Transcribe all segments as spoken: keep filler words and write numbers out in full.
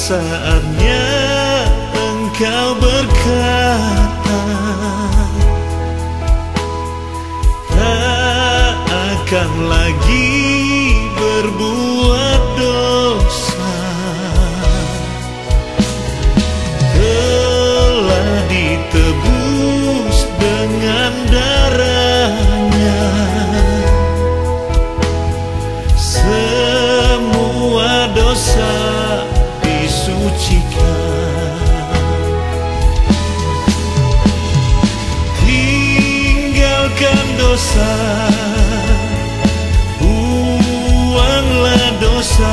saatnya Engkau berkata, tak akan lagi berbuat dosa, telah ditebus dengan darahnya. Semua dosa disucikan. Tinggalkan dosa, buanglah dosa,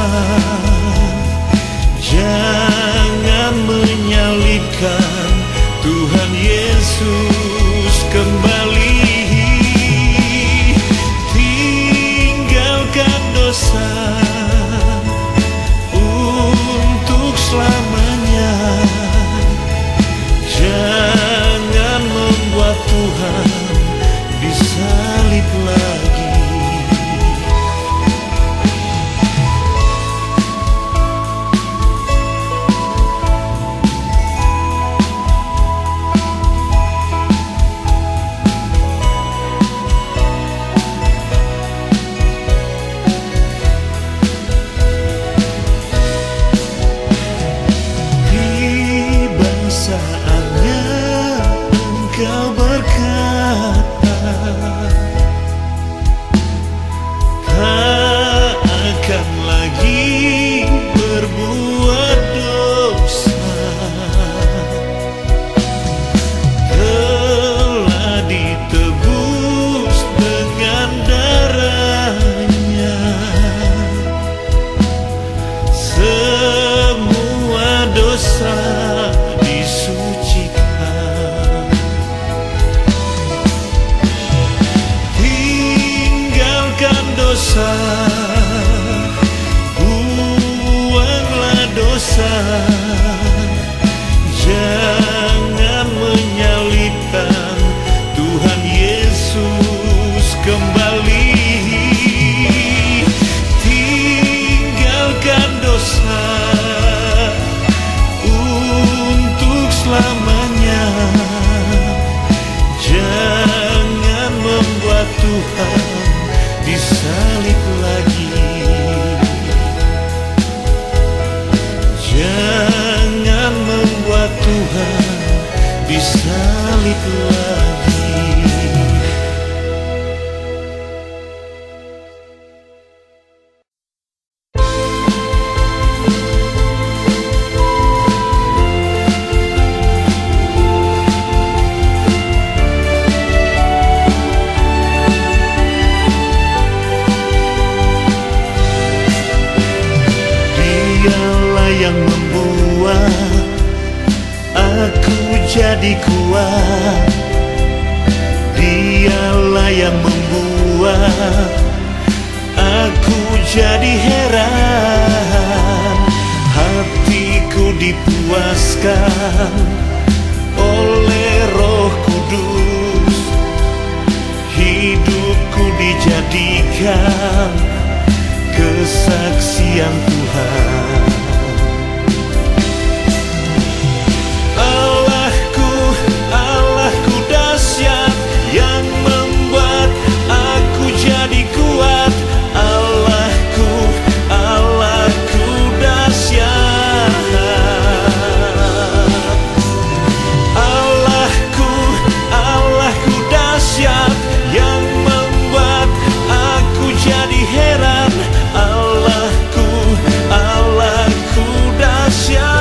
jangan menyalibkan Tuhan Yesus kembali. Tinggalkan dosa untuk selamanya, jangan membuat Tuhan disalib lagi. Engkau berkata, tak akan lagi berbuat dosa, telah ditebus dengan darahnya. Semua dosa disucikan. Dosa, buanglah dosa, jangan menyalibkan Tuhan Yesus kembali. Tinggalkan dosa untuk selamanya, jangan membuat Tuhan disalib lagi. Jangan membuat Tuhan disalib lagi. Yang membuat aku jadi kuat, dialah yang membuat aku jadi heran. Hatiku dipuaskan oleh Roh Kudus, hidupku dijadikan kesaksian Tuhan. Yang membuat aku jadi kuat, Allahku, Allahku dahsyat. Allahku, Allahku dahsyat, yang membuat aku jadi heran. Allahku, Allahku dahsyat.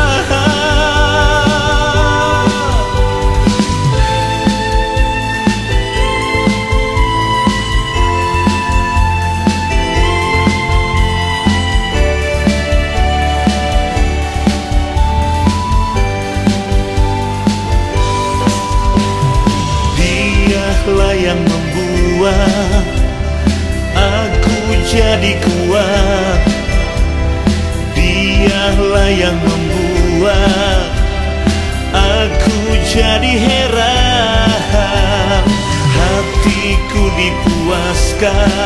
Dialah yang membuat aku jadi kuat, dialah yang membuat aku jadi heran. Hatiku dipuaskan